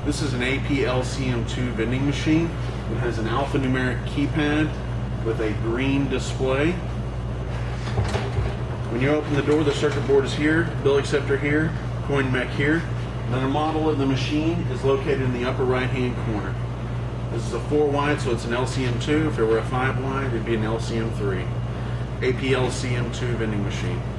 This is an AP LCM2 vending machine. It has an alphanumeric keypad with a green display. When you open the door, the circuit board is here, bill acceptor here, coin mech here. And then the model of the machine is located in the upper right-hand corner. This is a 4 wide, so it's an LCM2. If it were a 5 wide, it'd be an LCM3. AP LCM2 vending machine.